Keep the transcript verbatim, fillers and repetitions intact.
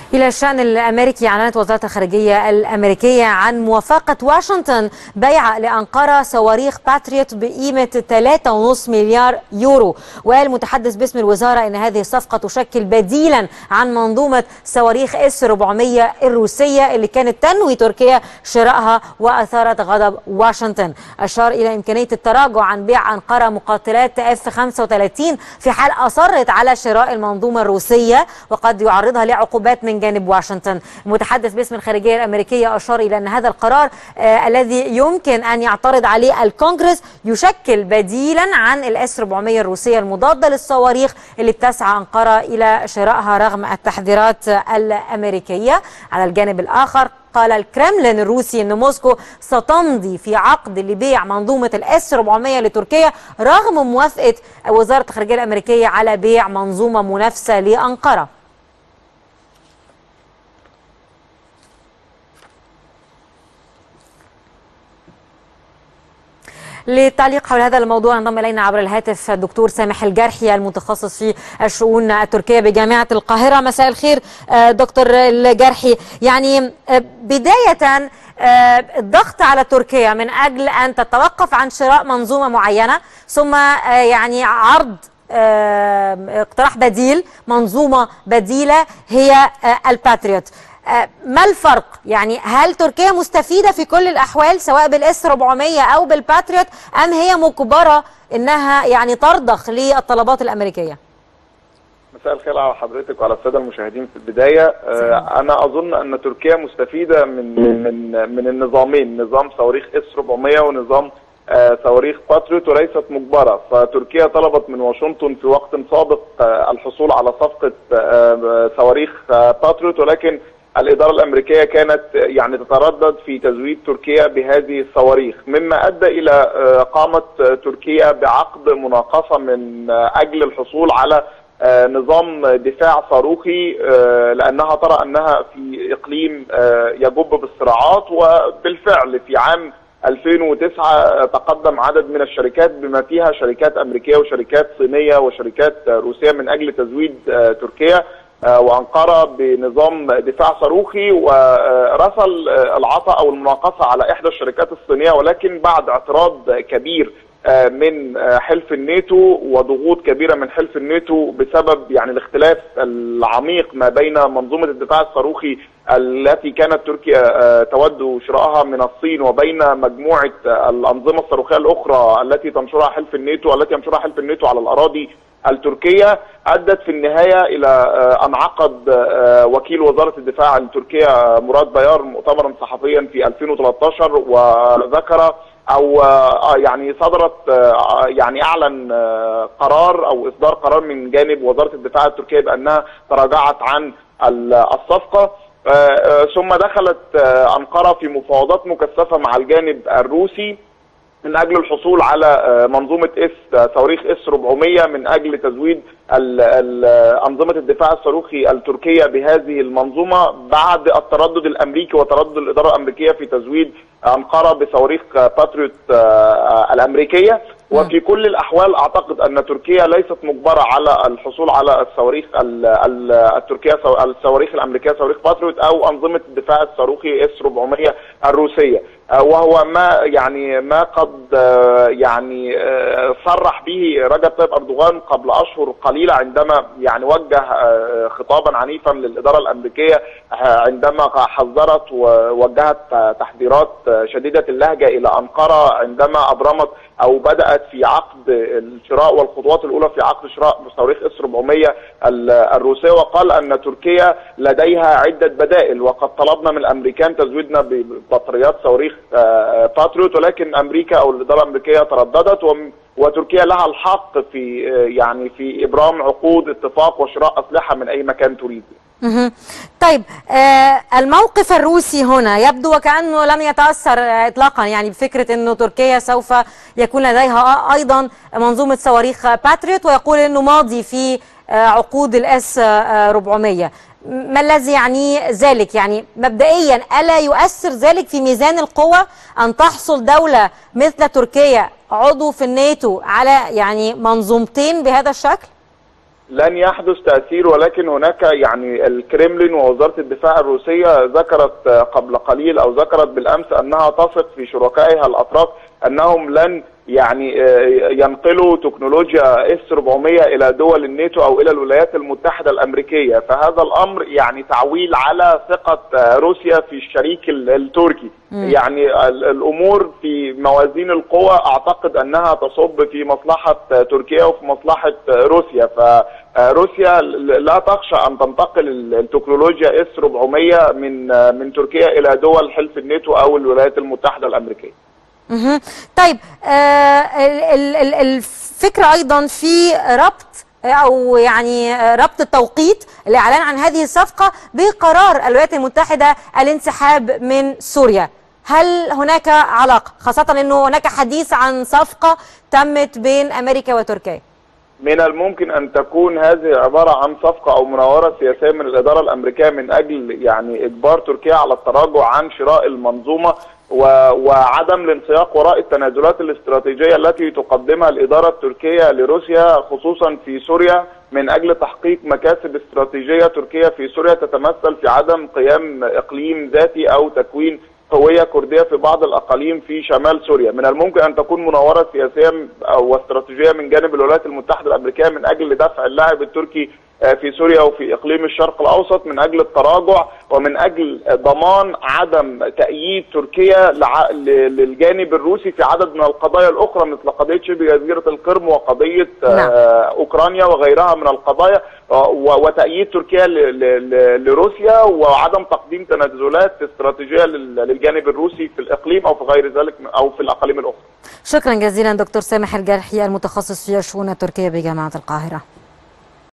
إلى الشأن الأمريكي، أعلنت وزارة الخارجية الأمريكية عن موافقة واشنطن بيع لأنقرة صواريخ باتريوت بقيمة ثلاثة فاصلة خمسة مليار يورو. وقال متحدث باسم الوزارة أن هذه الصفقة تشكل بديلا عن منظومة صواريخ اس أربعمية الروسية اللي كانت تنوي تركيا شرائها وأثارت غضب واشنطن. أشار إلى إمكانية التراجع عن بيع أنقرة مقاتلات اف خمسة وثلاثين في حال أصرت على شراء المنظومة الروسية، وقد يعرضها لعقوبات من جانب واشنطن. المتحدث باسم الخارجية الأمريكية أشار إلى أن هذا القرار آه الذي يمكن أن يعترض عليه الكونغرس يشكل بديلا عن الاس أربعمية الروسية المضادة للصواريخ اللي بتسعى أنقرة إلى شرائها رغم التحذيرات الأمريكية. على الجانب الآخر قال الكرملين الروسي أن موسكو ستمضي في عقد لبيع منظومة الاس أربعمية لتركيا رغم موافقة وزارة الخارجية الأمريكية على بيع منظومة منافسة لأنقرة. للتعليق حول هذا الموضوع انضم الينا عبر الهاتف الدكتور سامح الجرحي المتخصص في الشؤون التركيه بجامعه القاهره. مساء الخير دكتور الجرحي. يعني بدايه الضغط على تركيا من اجل ان تتوقف عن شراء منظومه معينه، ثم يعني عرض اقتراح بديل، منظومه بديله هي الباتريوت. ما الفرق؟ يعني هل تركيا مستفيدة في كل الأحوال سواء بالاس أربعمية أو بالباتريوت، أم هي مجبرة إنها يعني ترضخ للطلبات الأمريكية؟ مساء الخير على حضرتك وعلى السادة المشاهدين. في البداية أنا أظن أن تركيا مستفيدة من من من النظامين، نظام صواريخ اس أربعمية ونظام صواريخ باتريوت، وليست مجبرة. فتركيا طلبت من واشنطن في وقت سابق الحصول على صفقة صواريخ باتريوت، ولكن الإدارة الأمريكية كانت يعني تتردد في تزويد تركيا بهذه الصواريخ، مما أدى إلى قامت تركيا بعقد مناقصة من أجل الحصول على نظام دفاع صاروخي، لأنها ترى أنها في إقليم يجب بالصراعات. وبالفعل في عام ألفين وتسعة تقدم عدد من الشركات بما فيها شركات أمريكية وشركات صينية وشركات روسية من أجل تزويد تركيا وأنقرة بنظام دفاع صاروخي. ورسل العطاء أو المناقصة على إحدى الشركات الصينية، ولكن بعد اعتراض كبير من حلف الناتو وضغوط كبيرة من حلف الناتو بسبب يعني الاختلاف العميق ما بين منظومة الدفاع الصاروخي التي كانت تركيا تود شرائها من الصين وبين مجموعة الأنظمة الصاروخية الأخرى التي تنشرها حلف الناتو التي ينشرها حلف الناتو على الأراضي التركية، أدت في النهاية إلى أن عقد وكيل وزارة الدفاع التركية مراد بيار مؤتمرا صحفيا في ألفين وثلاثة عشر، وذكر أو يعني صدرت يعني أعلن قرار أو إصدار قرار من جانب وزارة الدفاع التركية بأنها تراجعت عن الصفقة. ثم دخلت أنقرة في مفاوضات مكثفة مع الجانب الروسي من أجل الحصول على منظومة اس صواريخ اس أربعمية من أجل تزويد أنظمة الدفاع الصاروخي التركية بهذه المنظومة، بعد التردد الأمريكي وتردد الإدارة الأمريكية في تزويد أنقرة بصواريخ باتريوت الأمريكية. وفي كل الأحوال أعتقد أن تركيا ليست مجبرة على الحصول على الصواريخ التركية الصواريخ الأمريكية صواريخ باتريوت أو أنظمة الدفاع الصاروخي اس أربعمية الروسية، وهو ما يعني ما قد يعني صرح به رجب طيب أردوغان قبل أشهر قليلة عندما يعني وجه خطابا عنيفا للإدارة الأمريكية عندما حذرت ووجهت تحذيرات شديدة اللهجة إلى أنقرة عندما أبرمت أو بدأت في عقد الشراء والخطوات الأولى في عقد شراء صواريخ اس أربعمية الروسية، وقال أن تركيا لديها عدة بدائل، وقد طلبنا من الأمريكان تزويدنا ببطاريات صواريخ باتريوت، ولكن أمريكا أو الإدارة الأمريكية ترددت، وتركيا لها الحق في يعني في إبرام عقود اتفاق وشراء أسلحة من أي مكان تريد. طيب، الموقف الروسي هنا يبدو وكأنه لم يتأثر إطلاقا يعني بفكرة أنه تركيا سوف يكون لديها أيضا منظومة صواريخ باتريوت، ويقول أنه ماضي في عقود الاس أربعمية. ما الذي يعني ذلك؟ يعني مبدئيا ألا يؤثر ذلك في ميزان القوى أن تحصل دولة مثل تركيا عضو في الناتو على يعني منظومتين بهذا الشكل؟ لن يحدث تأثير، ولكن هناك يعني الكريملين ووزارة الدفاع الروسية ذكرت قبل قليل أو ذكرت بالأمس أنها تثق في شركائها الأتراك أنهم لن يعني ينقلوا تكنولوجيا إس أربعمائة إلى دول الناتو أو إلى الولايات المتحدة الأمريكية. فهذا الأمر يعني تعويل على ثقة روسيا في الشريك التركي. م. يعني الأمور في موازين القوى أعتقد أنها تصب في مصلحة تركيا وفي مصلحة روسيا. فروسيا لا تخشى أن تنتقل التكنولوجيا إس أربعمائة من من تركيا إلى دول حلف الناتو أو الولايات المتحدة الأمريكية. مه. طيب آه الفكرة أيضا في ربط أو يعني ربط التوقيت الإعلان عن هذه الصفقة بقرار الولايات المتحدة الانسحاب من سوريا. هل هناك علاقة، خاصة أنه هناك حديث عن صفقة تمت بين أمريكا وتركيا؟ من الممكن أن تكون هذه عبارة عن صفقة أو مناورة سياسية من الإدارة الأمريكية من أجل يعني إجبار تركيا على التراجع عن شراء المنظومة وعدم الانسياق وراء التنازلات الاستراتيجية التي تقدمها الإدارة التركية لروسيا خصوصا في سوريا من أجل تحقيق مكاسب استراتيجية تركية في سوريا تتمثل في عدم قيام إقليم ذاتي أو تكوين هوية كردية في بعض الأقاليم في شمال سوريا. من الممكن أن تكون مناورة سياسية أو استراتيجية من جانب الولايات المتحدة الأمريكية من أجل دفع اللاعب التركي في سوريا وفي إقليم الشرق الأوسط من أجل التراجع ومن أجل ضمان عدم تأييد تركيا للجانب الروسي في عدد من القضايا الأخرى مثل قضية شبه جزيرة القرم وقضية نعم. أوكرانيا وغيرها من القضايا، وتأييد تركيا لروسيا وعدم تقديم تنازلات استراتيجية للجانب الروسي في الإقليم أو في غير ذلك أو في الأقاليم الأخرى. شكرا جزيلا دكتور سامح الجرحي المتخصص في الشؤون التركية بجامعة القاهرة.